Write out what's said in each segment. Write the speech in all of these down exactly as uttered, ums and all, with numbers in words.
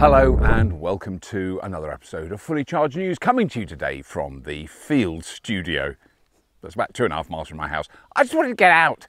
Hello and welcome to another episode of Fully Charged News, coming to you today from the field studio. That's about two and a half miles from my house. I just wanted to get out.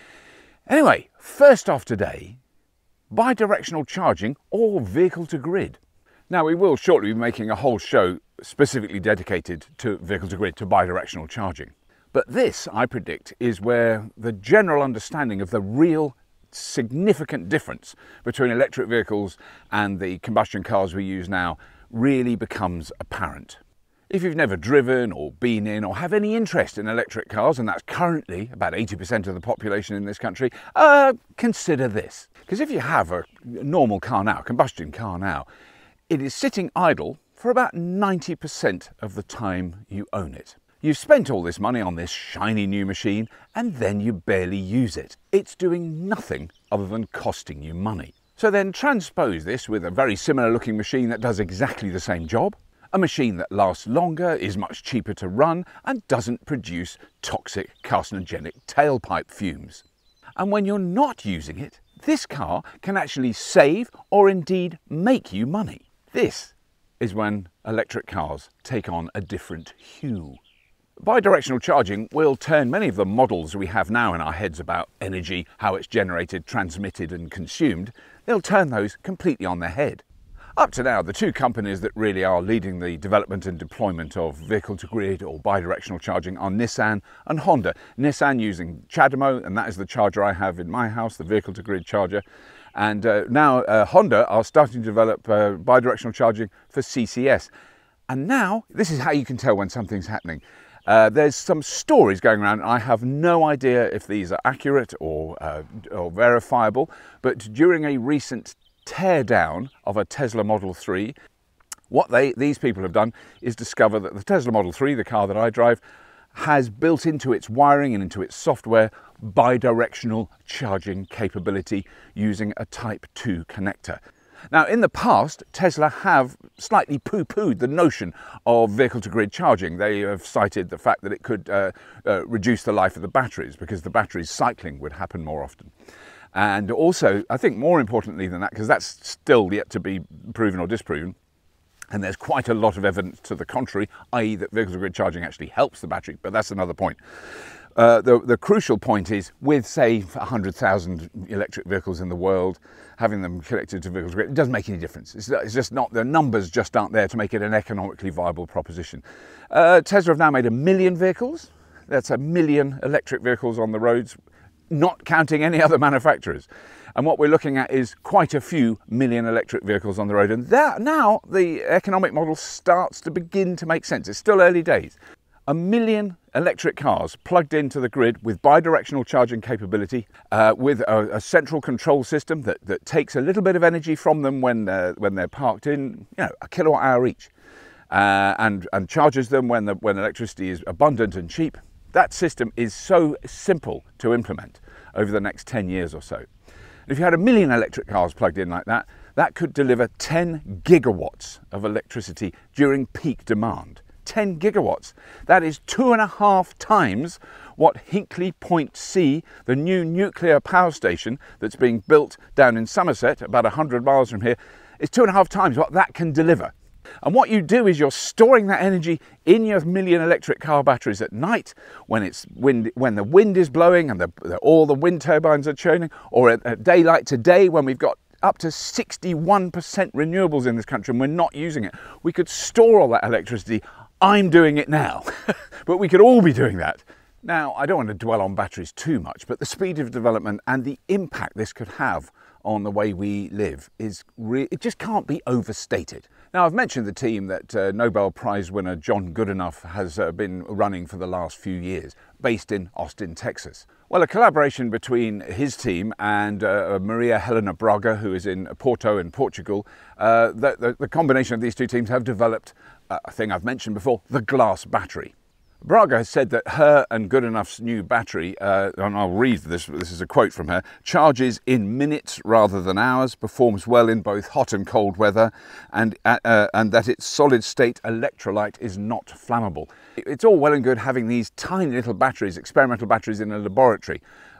Anyway, first off today, bidirectional charging or vehicle to grid. Now we will shortly be making a whole show specifically dedicated to vehicle to grid, to bidirectional charging. But this, I predict, is where the general understanding of the real significant difference between electric vehicles and the combustion cars we use now really becomes apparent. If you've never driven or been in or have any interest in electric cars, and that's currently about eighty percent of the population in this country, uh, consider this. Because if you have a normal car now, a combustion car now, it is sitting idle for about ninety percent of the time you own it. You've spent all this money on this shiny new machine and then you barely use it. It's doing nothing other than costing you money. So then transpose this with a very similar looking machine that does exactly the same job, a machine that lasts longer, is much cheaper to run and doesn't produce toxic carcinogenic tailpipe fumes. And when you're not using it, this car can actually save or indeed make you money. This is when electric cars take on a different hue. Bidirectional charging will turn many of the models we have now in our heads about energy, how it's generated, transmitted and consumed, they'll turn those completely on their head. Up to now, the two companies that really are leading the development and deployment of vehicle-to-grid or bidirectional charging are Nissan and Honda. Nissan using CHAdeMO, and that is the charger I have in my house, the vehicle-to-grid charger. And uh, now uh, Honda are starting to develop uh, bidirectional charging for C C S. And now, this is how you can tell when something's happening. Uh, there's some stories going around. I have no idea if these are accurate or, uh, or verifiable, but during a recent teardown of a Tesla Model three, what they, these people have done is discover that the Tesla Model three, the car that I drive, has built into its wiring and into its software bidirectional charging capability using a Type two connector. Now, in the past, Tesla have slightly poo-pooed the notion of vehicle-to-grid charging. They have cited the fact that it could uh, uh, reduce the life of the batteries because the batteries cycling would happen more often. And also, I think more importantly than that, because that's still yet to be proven or disproven, and there's quite a lot of evidence to the contrary, that is that vehicle-to-grid charging actually helps the battery, but that's another point. Uh, the, the crucial point is, with say one hundred thousand electric vehicles in the world, having them connected to vehicles, it doesn't make any difference. It's, it's just not, the numbers just aren't there to make it an economically viable proposition. Uh, Tesla have now made a million vehicles. That's a million electric vehicles on the roads, not counting any other manufacturers. And what we're looking at is quite a few million electric vehicles on the road. And that, now the economic model starts to begin to make sense. It's still early days. A million electric cars plugged into the grid with bidirectional charging capability, uh, with a, a central control system that, that takes a little bit of energy from them when they're, when they're parked in, you know, a kilowatt hour each, uh, and, and charges them when, the, when electricity is abundant and cheap. That system is so simple to implement over the next ten years or so. If you had a million electric cars plugged in like that, that could deliver ten gigawatts of electricity during peak demand. ten gigawatts. That is two and a half times what Hinkley Point C, the new nuclear power station that's being built down in Somerset, about one hundred miles from here, is two and a half times what that can deliver. And what you do is you're storing that energy in your million electric car batteries at night when it's wind, when the wind is blowing and the, the, all the wind turbines are churning, or at, at daylight today when we've got up to sixty-one percent renewables in this country and we're not using it. We could store all that electricity. I'm doing it now, but we could all be doing that. Now, I don't want to dwell on batteries too much, but the speed of development and the impact this could have on the way we live is re it just can't be overstated. Now, I've mentioned the team that uh, Nobel Prize winner John Goodenough has uh, been running for the last few years, based in Austin, Texas. Well, a collaboration between his team and uh, Maria Helena Braga, who is in Porto in Portugal, uh, the, the, the combination of these two teams have developed uh, a thing I've mentioned before, the glass battery. Braga has said that her and Goodenough's new battery, uh, and I'll read this, this is a quote from her, charges in minutes rather than hours, performs well in both hot and cold weather, and, uh, and that its solid state electrolyte is not flammable. It's all well and good having these tiny little batteries, experimental batteries in a laboratory,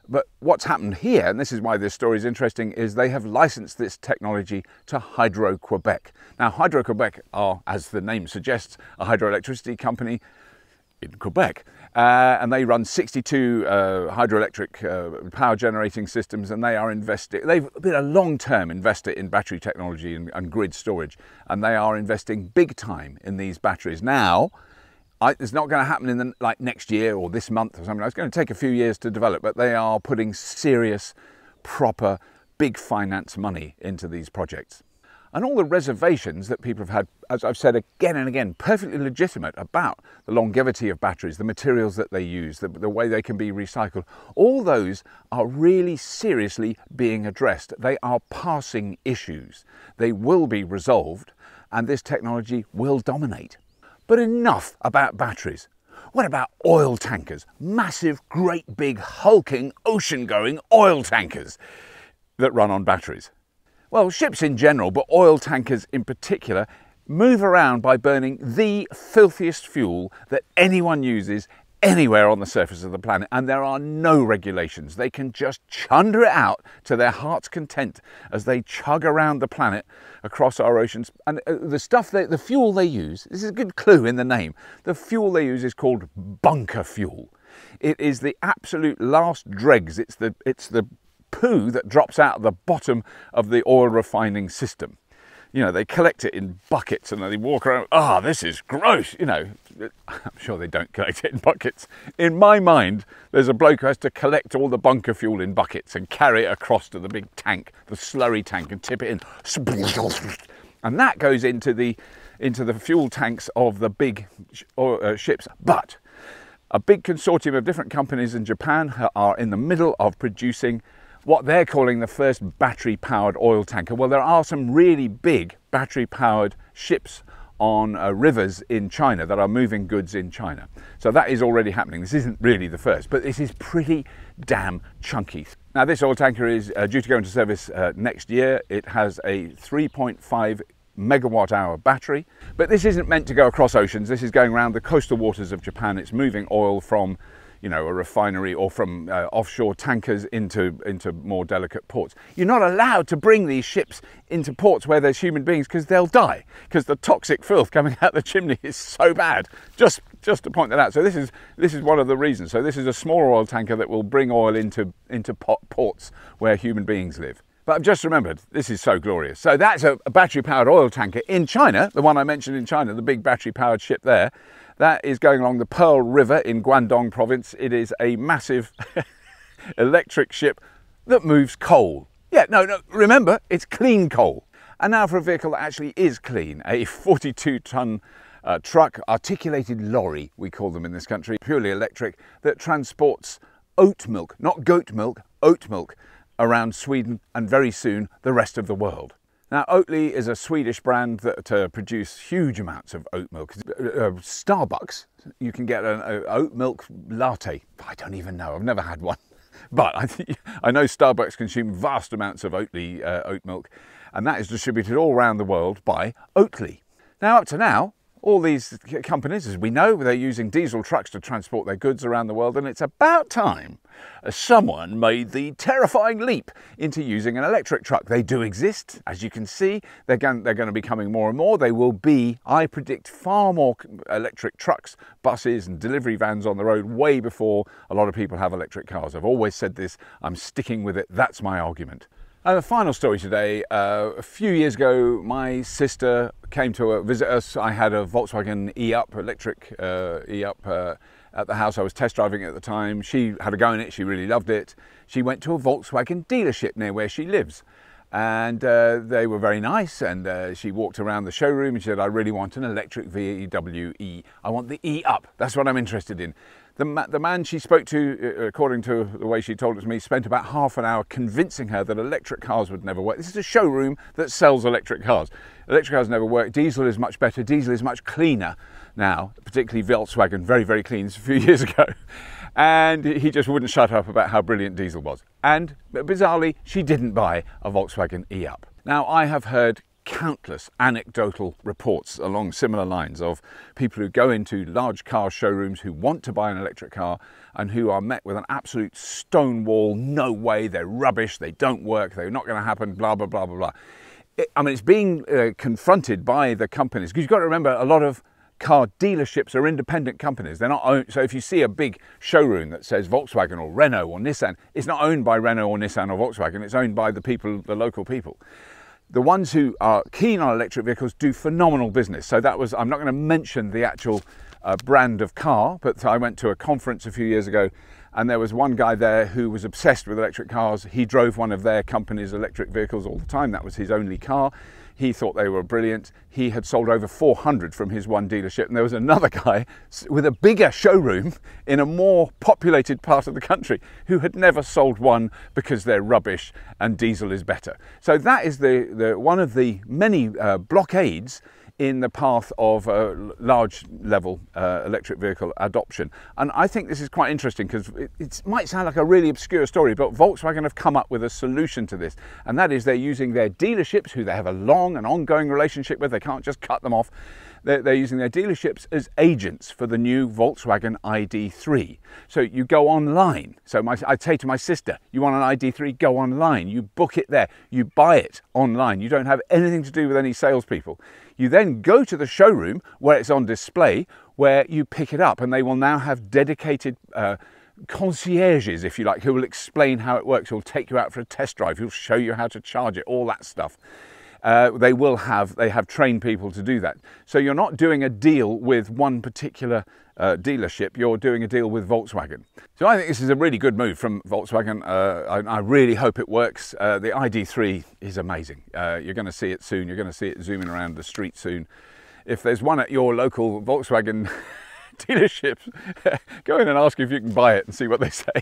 But what's happened here, and this is why this story is interesting, is they have licensed this technology to Hydro-Quebec. Now, Hydro-Quebec are, as the name suggests, a hydroelectricity company in Quebec. Uh, and they run sixty-two uh, hydroelectric uh, power generating systems, and they are investing, they've been a long-term investor in battery technology and, and grid storage, and they are investing big time in these batteries. Now, I, it's not going to happen in the, like next year or this month or something. It's going to take a few years to develop, but they are putting serious, proper, big finance money into these projects. And all the reservations that people have had, as I've said again and again, perfectly legitimate about the longevity of batteries, the materials that they use, the, the way they can be recycled, all those are really seriously being addressed. They are passing issues. They will be resolved, and this technology will dominate. But enough about batteries. What about oil tankers? Massive, great big, hulking, ocean-going oil tankers that run on batteries. Well, ships in general, but oil tankers in particular, move around by burning the filthiest fuel that anyone uses anywhere on the surface of the planet, and there are no regulations. They can just chunder it out to their heart's content as they chug around the planet across our oceans. And the stuff, they, the fuel they use, this is a good clue in the name, the fuel they use is called bunker fuel. It is the absolute last dregs. It's the, it's the poo that drops out of the bottom of the oil refining system. You know, they collect it in buckets and they walk around, ah, oh, this is gross, you know. I'm sure they don't collect it in buckets. In my mind, there's a bloke who has to collect all the bunker fuel in buckets and carry it across to the big tank, the slurry tank, and tip it in. And that goes into the, into the fuel tanks of the big uh, ships. But a big consortium of different companies in Japan are in the middle of producing what they're calling the first battery-powered oil tanker. Well, there are some really big battery-powered ships on uh, rivers in China that are moving goods in China. So that is already happening. This isn't really the first, but this is pretty damn chunky. Now, this oil tanker is uh, due to go into service uh, next year. It has a three point five megawatt hour battery, but this isn't meant to go across oceans. This is going around the coastal waters of Japan. It's moving oil from, you know, a refinery or from uh, offshore tankers into, into more delicate ports. You're not allowed to bring these ships into ports where there's human beings because they'll die, because the toxic filth coming out the chimney is so bad. Just, just to point that out. So this is, this is one of the reasons. So this is a smaller oil tanker that will bring oil into, into ports where human beings live. But I've just remembered, this is so glorious. So that's a, a battery-powered oil tanker in China, the one I mentioned in China, the big battery-powered ship there. That is going along the Pearl River in Guangdong province. It is a massive electric ship that moves coal. Yeah, no, no, remember, it's clean coal. And now for a vehicle that actually is clean, a forty-two ton uh, truck, articulated lorry, we call them in this country, purely electric, that transports oat milk, not goat milk, oat milk, around Sweden and very soon the rest of the world. Now, Oatly is a Swedish brand that uh, produce huge amounts of oat milk. Uh, Starbucks, you can get an uh, oat milk latte. I don't even know, I've never had one. But I, think, I know Starbucks consume vast amounts of Oatly uh, oat milk, and that is distributed all around the world by Oatly. Now, up to now, all these companies, as we know, they're using diesel trucks to transport their goods around the world, and it's about time someone made the terrifying leap into using an electric truck. They do exist, as you can see. They're going, they're going to be coming more and more. They will be, I predict, far more electric trucks, buses and delivery vans on the road way before a lot of people have electric cars. I've always said this. I'm sticking with it. That's my argument. And the final story today, uh, a few years ago, my sister came to uh, visit us. I had a Volkswagen e-up, electric uh, e-up uh, at the house. I was test driving it at the time. She had a go in it, she really loved it. She went to a Volkswagen dealership near where she lives. And uh, they were very nice, and uh, she walked around the showroom and she said, I really want an electric V W E. I want the e-up, that's what I'm interested in. The, ma the man she spoke to, uh, according to the way she told it to me, spent about half an hour convincing her that electric cars would never work. This is a showroom that sells electric cars. Electric cars never work. Diesel is much better. Diesel is much cleaner now, particularly Volkswagen, very, very clean. It's a few years ago. And he just wouldn't shut up about how brilliant diesel was. And bizarrely, she didn't buy a Volkswagen e-up. Now, I have heard countless anecdotal reports along similar lines of people who go into large car showrooms who want to buy an electric car and who are met with an absolute stonewall, no way, they're rubbish, they don't work, they're not going to happen, blah, blah, blah, blah, blah. It, I mean, it's being uh, confronted by the companies, because you've got to remember a lot of car dealerships are independent companies. They're not owned. So if you see a big showroom that says Volkswagen or Renault or Nissan, it's not owned by Renault or Nissan or Volkswagen. It's owned by the people, the local people. The ones who are keen on electric vehicles do phenomenal business. So that was, I'm not going to mention the actual uh, brand of car, but I went to a conference a few years ago and there was one guy there who was obsessed with electric cars. He drove one of their company's electric vehicles all the time. That was his only car. He thought they were brilliant. He had sold over four hundred from his one dealership. And there was another guy with a bigger showroom in a more populated part of the country who had never sold one because they're rubbish and diesel is better. So that is the, the one of the many uh, blockades in the path of uh, large level uh, electric vehicle adoption. And I think this is quite interesting because it, it might sound like a really obscure story, but Volkswagen have come up with a solution to this. And that is they're using their dealerships, who they have a long and ongoing relationship with, they can't just cut them off. They're, they're using their dealerships as agents for the new Volkswagen I D three. So you go online. So my, I'd say to my sister, you want an I D three, go online. You book it there. You buy it online. You don't have anything to do with any salespeople. You then go to the showroom where it's on display, where you pick it up, and they will now have dedicated uh, concierges, if you like, who will explain how it works, who'll take you out for a test drive, who'll show you how to charge it, all that stuff. Uh, they will have, they have trained people to do that. So you're not doing a deal with one particular uh, dealership, you're doing a deal with Volkswagen. So I think this is a really good move from Volkswagen. Uh, I, I really hope it works. Uh, the I D three is amazing. Uh, you're going to see it soon. You're going to see it zooming around the street soon. If there's one at your local Volkswagen dealership, go in and ask if you can buy it and see what they say.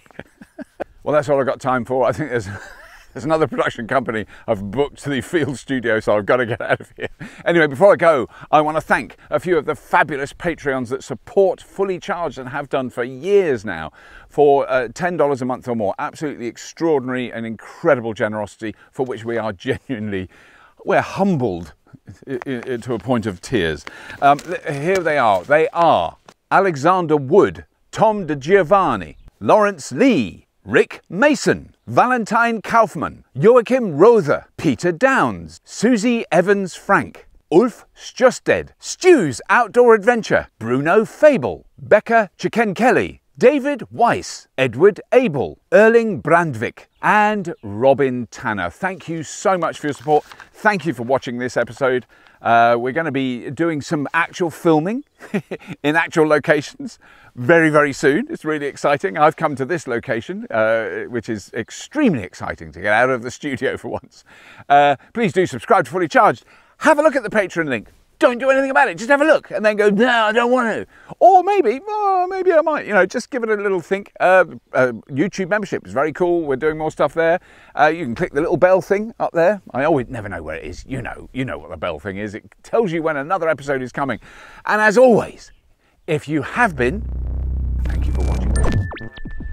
Well, that's all I've got time for. I think there's There's another production company I've booked to the field studio, so I've got to get out of here. Anyway, before I go, I want to thank a few of the fabulous Patreons that support Fully Charged and have done for years now for uh, ten dollars a month or more. Absolutely extraordinary and incredible generosity for which we are genuinely, we're humbled to a point of tears. Um, here they are. They are Alexander Wood, Tom De Giovanni, Lawrence Lee, Rick Mason, Valentine Kaufman, Joachim Rother, Peter Downs, Susie Evans Frank, Ulf Stjörsted, Stu's Outdoor Adventure, Bruno Fable, Becca Chicken-Kelly, David Weiss, Edward Abel, Erling Brandvik, and Robin Tanner. Thank you so much for your support. Thank you for watching this episode. Uh, we're going to be doing some actual filming in actual locations very, very soon. It's really exciting. I've come to this location, uh, which is extremely exciting to get out of the studio for once. Uh, please do subscribe to Fully Charged. Have a look at the Patreon link. Don't do anything about it. Just have a look and then go, no, I don't want to. Or maybe, oh, maybe I might, you know, just give it a little think. Uh, uh, YouTube membership is very cool. We're doing more stuff there. Uh, you can click the little bell thing up there. I always never know where it is. You know, you know what the bell thing is. It tells you when another episode is coming. And as always, if you have been, thank you for watching.